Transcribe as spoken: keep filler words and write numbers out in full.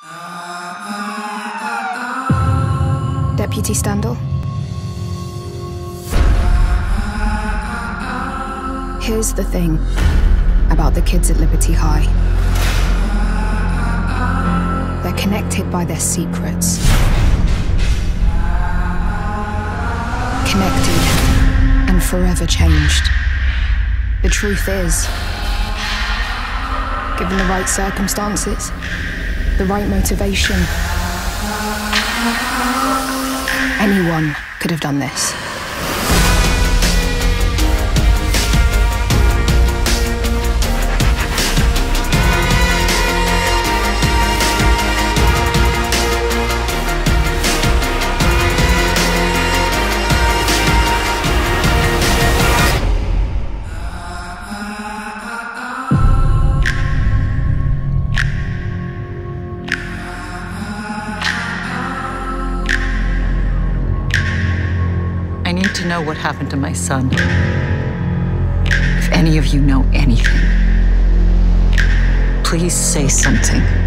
Deputy Standal? Here's the thing about the kids at Liberty High. They're connected by their secrets. Connected and forever changed. The truth is, given the right circumstances, the right motivation, anyone could have done this. I need to know what happened to my son. If any of you know anything, please say something.